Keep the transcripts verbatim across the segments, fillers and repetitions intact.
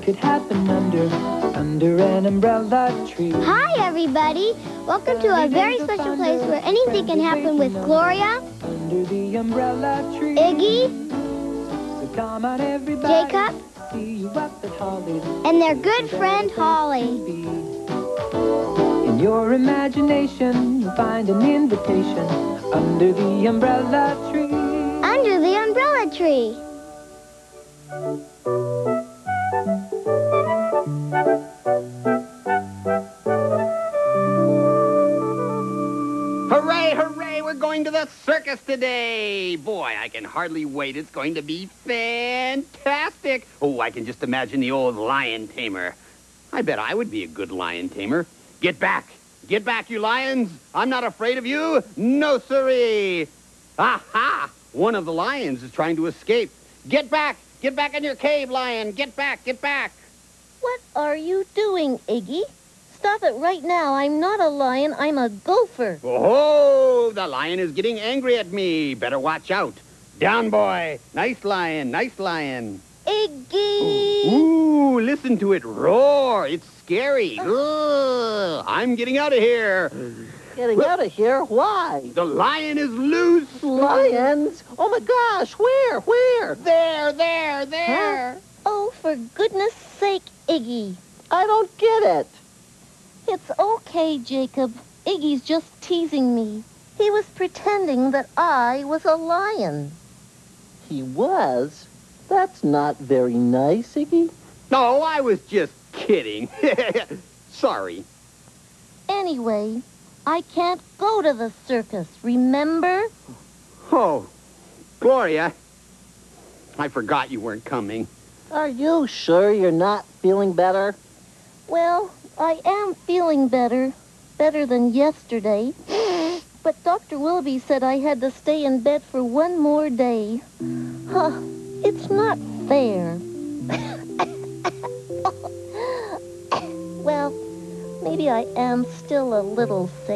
could happen under, under an umbrella tree. Hi, everybody. Welcome to a very special place where anything can happen with Gloria, Under the umbrella tree. Iggy, So come on, everybody. Jacob, See what the Holly and their good friend Holly. In your imagination, you'll find an invitation under the umbrella tree. Under the umbrella tree. Hooray, hooray, we're going to the circus today. Boy, I can hardly wait. It's going to be fantastic. Oh, I can just imagine the old lion tamer. I bet I would be a good lion tamer. Get back. Get back, you lions. I'm not afraid of you. No, siree. Aha! One of the lions is trying to escape. Get back. Get back in your cave, lion. Get back. Get back. What are you doing, Iggy? Stop it right now. I'm not a lion. I'm a gopher. Oh, the lion is getting angry at me. Better watch out. Down, boy. Nice lion. Nice lion. Iggy! Ooh, listen to it roar. It's scary. Ugh, I'm getting out of here. Getting out of here? Why? The lion is loose. Lions? Oh, my gosh. Where? Where? There, there, there. Huh? Oh, for goodness sake, Iggy. I don't get it. It's okay, Jacob. Iggy's just teasing me. He was pretending that I was a lion. He was? That's not very nice, Iggy. No, I was just kidding. Sorry. Anyway, I can't go to the circus, remember? Oh, Gloria, I forgot you weren't coming. Are you sure you're not feeling better? Well, I am feeling better. Better than yesterday. But Doctor Willoughby said I had to stay in bed for one more day. Huh, it's not fair. Well, maybe I am still a little sick.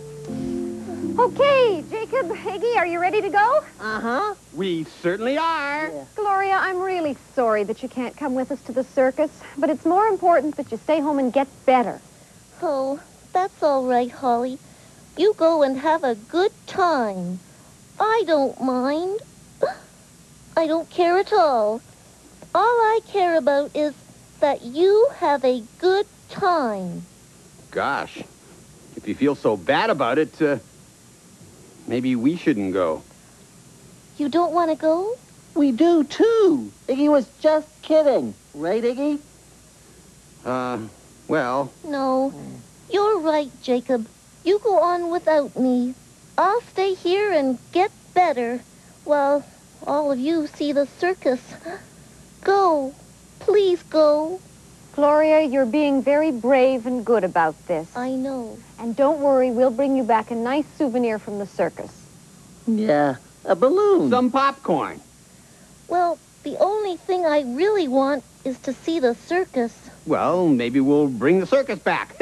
Okay, Jacob, Iggy, are you ready to go? Uh-huh. We certainly are. Yeah. Gloria, I'm really sorry that you can't come with us to the circus, but it's more important that you stay home and get better. Oh, that's all right, Holly. You go and have a good time. I don't mind. I don't care at all. All I care about is that you have a good time. Gosh, if you feel so bad about it, uh, maybe we shouldn't go. You don't want to go? We do, too. Iggy was just kidding. Right, Iggy? Uh, well... No. You're right, Jacob. You go on without me. I'll stay here and get better while all of you see the circus. Go. Please go. Gloria, you're being very brave and good about this. I know. And don't worry, we'll bring you back a nice souvenir from the circus. Yeah, a balloon. Some popcorn. Well, the only thing I really want is to see the circus. Well, maybe we'll bring the circus back.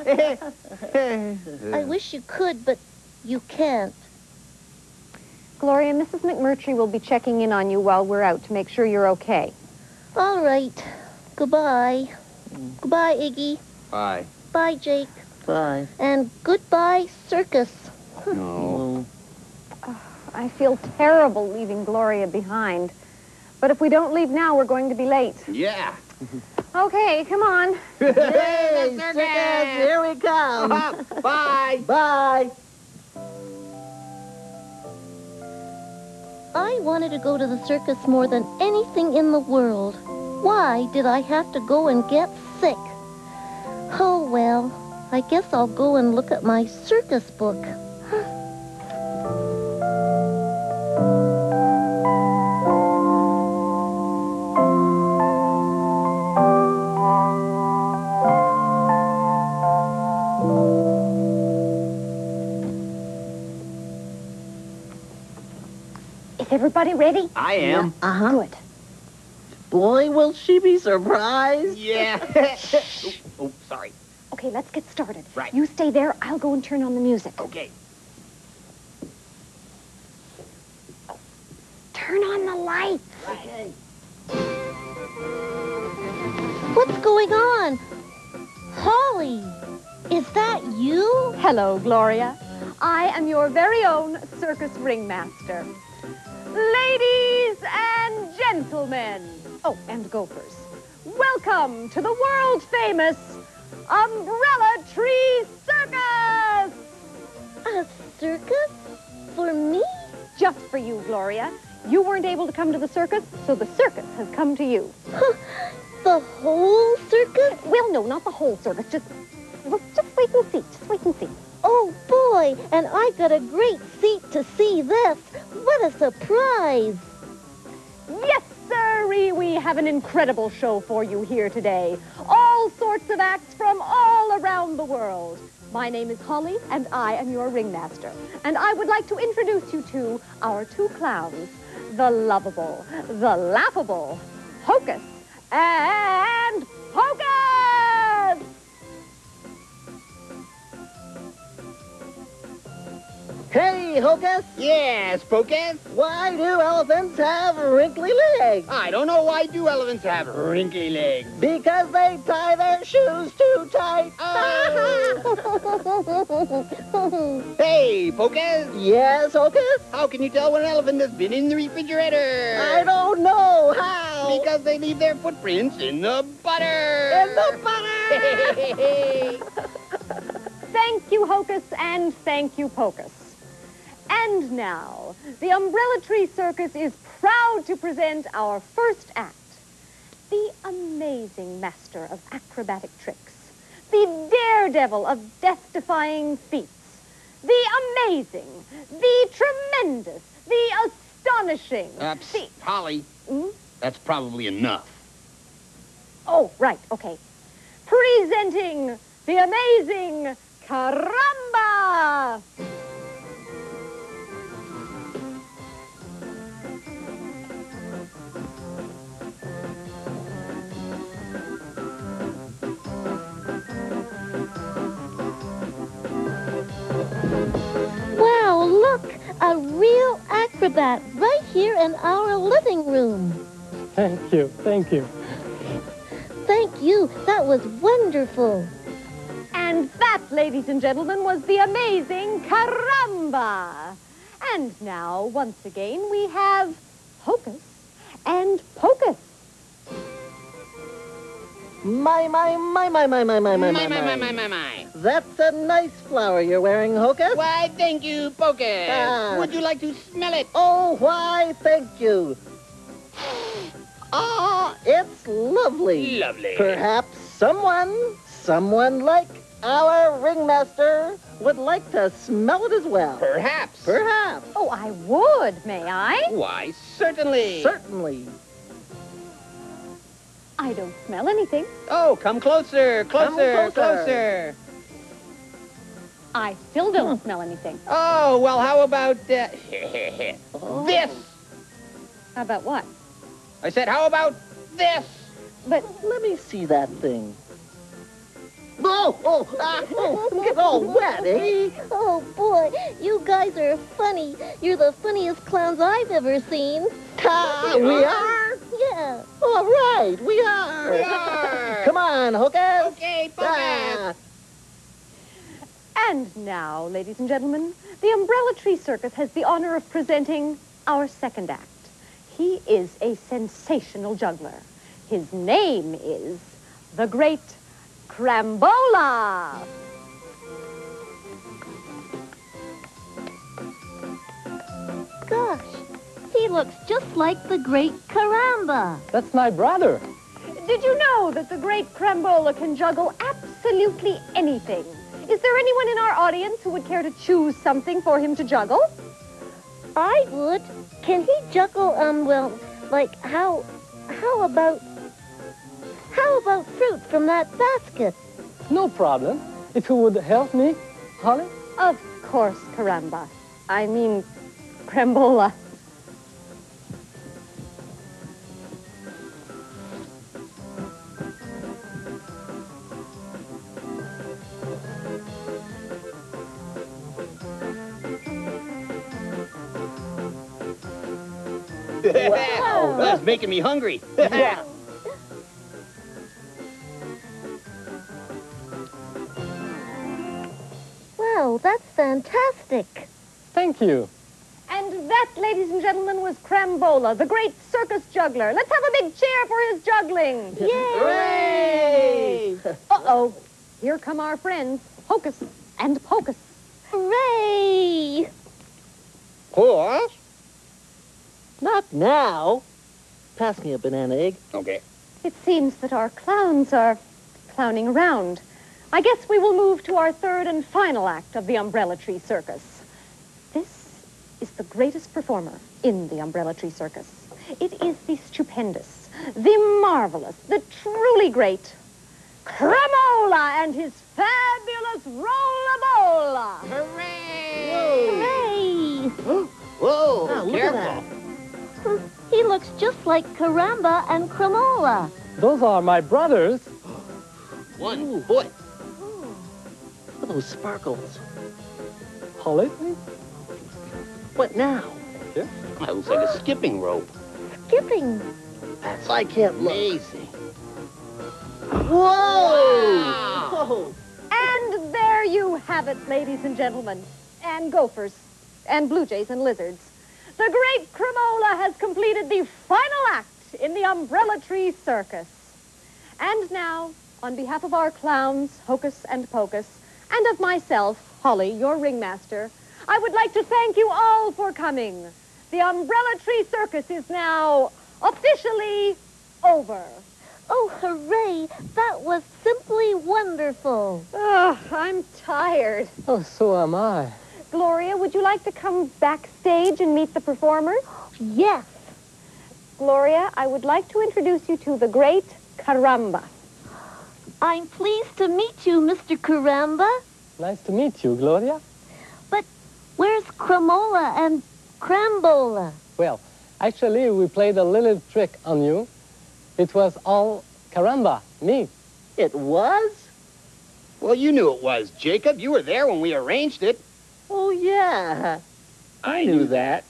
I wish you could, but you can't. Gloria, Missus McMurtry will be checking in on you while we're out to make sure you're okay. All right. Goodbye. Goodbye, Iggy. Bye. Bye, Jake. Bye. And goodbye, circus. No. I feel terrible leaving Gloria behind. But if we don't leave now, we're going to be late. Yeah. Okay, come on. Hey, circus, here we come. Bye. Bye. I wanted to go to the circus more than anything in the world. Why did I have to go and get sick? Oh, well, I guess I'll go and look at my circus book. Is everybody ready? I am. Uh-huh. Good. Boy, will she be surprised. Yeah. oh, oh, sorry. Okay, let's get started. Right. You stay there. I'll go and turn on the music. Okay. Turn on the lights. Okay. What's going on? Holly, is that you? Hello, Gloria. I am your very own circus ringmaster. Ladies and gentlemen, oh, and gophers, welcome to the world-famous Umbrella Tree Circus! A circus? For me? Just for you, Gloria. You weren't able to come to the circus, so the circus has come to you. The whole circus? Well, no, not the whole circus. Just, well, just wait and see. Just wait and see. Oh, boy, and I got a great seat to see this. What a surprise. Yes, sirree, we have an incredible show for you here today. All sorts of acts from all around the world. My name is Holly, and I am your ringmaster. And I would like to introduce you to our two clowns, the lovable, the laughable, Hocus and Pocus! Hey, Hocus! Yes, Pocus. Why do elephants have wrinkly legs? I don't know why do elephants have wrinkly legs. Because they tie their shoes too tight. Hey, Pocus. Yes, Hocus? How can you tell when an elephant has been in the refrigerator? I don't know how. Because they leave their footprints in the butter. In the butter! Thank you, Hocus, and thank you, Pocus. And now, the Umbrella Tree Circus is proud to present our first act. The amazing master of acrobatic tricks. The daredevil of death-defying feats. The amazing, the tremendous, the astonishing. Uh, the... psst, Holly, Hmm? that's probably enough. Oh, right, okay. Presenting the amazing Caramba! Wow, look, a real acrobat right here in our living room. Thank you, thank you. Thank you. That was wonderful. And that, ladies and gentlemen, was the amazing Caramba! And now, once again, we have Hocus and Pocus. My, my, my, my, my, my, my, my, my, my, my, my, my, my. That's a nice flower you're wearing, Hocus. Why, thank you, Pocus. Ah. Would you like to smell it? Oh, why, thank you. Ah, it's lovely. Lovely. Perhaps someone, someone like our ringmaster would like to smell it as well. Perhaps. Perhaps. Oh, I would, may I? Why, certainly. Certainly. I don't smell anything. Oh, come closer, Come closer, closer. closer. I still don't smell anything. Oh, well, how about uh, Oh. this? How about what? I said, how about this? But Let me see that thing. Oh, oh, ah, oh, I'm getting all wet, eh? Oh, boy, you guys are funny. You're the funniest clowns I've ever seen. Ah, we are? Yeah. All right, we are. We are. Come on, Hocus. Okay, Pocus. Ah. And now, ladies and gentlemen, the Umbrella Tree Circus has the honor of presenting our second act. He is a sensational juggler. His name is the Great Crambola. Gosh, he looks just like the great Caramba. That's my brother. Did you know that the Great Crambola can juggle absolutely anything? Is there anyone in our audience who would care to choose something for him to juggle? I would. Can he juggle, um, well, like, how, how about, how about fruit from that basket? No problem. If you would help me, Holly? Of course, Caramba. I mean, Crambola. Wow, that's making me hungry. Yeah. fantastic. Thank you. And that, ladies and gentlemen, was Crambola, the great circus juggler. Let's have a big cheer for his juggling. Hooray! Uh-oh. Here come our friends, Hocus and Pocus. Hooray! Horse? Not now. Pass me a banana egg. Okay. It seems that our clowns are clowning around. I guess we will move to our third and final act of the Umbrella Tree Circus. This is the greatest performer in the Umbrella Tree Circus. It is the stupendous, the marvelous, the truly great Cramola and his fabulous Rollamola. Hooray! Hooray! Whoa, Ah, look at that. He looks just like Caramba and Cramola. Those are my brothers. One foot. Look at those sparkles. Holly, please. What now? That looks like a skipping rope. Skipping. That's I can't look. Amazing. Whoa! Wow. Whoa! And there you have it, ladies and gentlemen, and gophers, and blue jays and lizards. The great Cramola has completed the final act in the Umbrella Tree Circus. And now, on behalf of our clowns, Hocus and Pocus, and of myself, Holly, your ringmaster, I would like to thank you all for coming. The Umbrella Tree Circus is now officially over. Oh, hooray! That was simply wonderful. Oh, I'm tired. Oh, so am I. Gloria, would you like to come backstage and meet the performers? Yes. Gloria, I would like to introduce you to the great Caramba. I'm pleased to meet you, Mister Caramba. Nice to meet you, Gloria. But where's Cramola and Crambola? Well, actually, we played a little trick on you. It was all Caramba, me. It was? Well, you knew it was, Jacob. You were there when we arranged it. Oh, yeah. I knew that.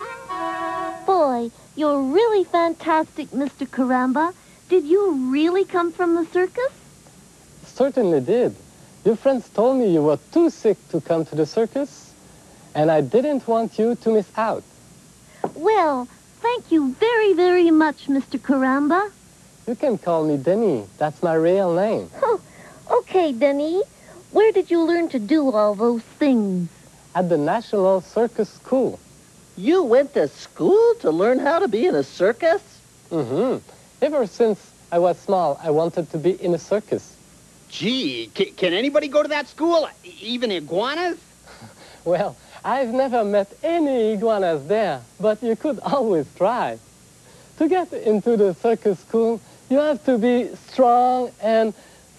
Boy, you're really fantastic, Mister Caramba. Did you really come from the circus? Certainly did. Your friends told me you were too sick to come to the circus, and I didn't want you to miss out. Well, thank you very, very much, Mister Caramba. You can call me Denny. That's my real name. Oh, okay, Denny. Where did you learn to do all those things? At the National Circus School. You went to school to learn how to be in a circus? Mm-hmm. Ever since I was small, I wanted to be in a circus. Gee, ca- can anybody go to that school? E- Even iguanas? Well, I've never met any iguanas there, but you could always try. To get into the circus school, you have to be strong and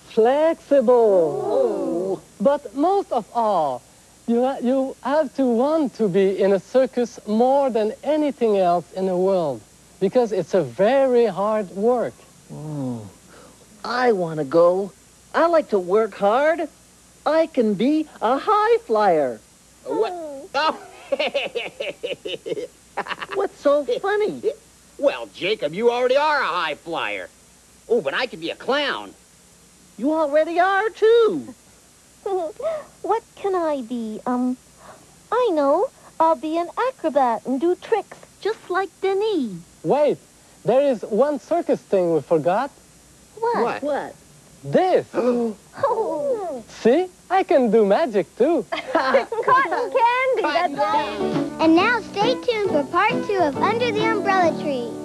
flexible. But most of all, you, ha- you have to want to be in a circus more than anything else in the world, because it's a very hard work. Oh, I want to go. I like to work hard. I can be a high flyer. What? Oh. What's so funny? Well, Jacob, you already are a high flyer. Oh, but I could be a clown. You already are, too. What can I be? Um, I know. I'll be an acrobat and do tricks just like Denis. Wait, there is one circus thing we forgot. What? What? This. Oh. See? I can do magic, too. Cotton candy, that's right. And now stay tuned for part two of Under the Umbrella Tree.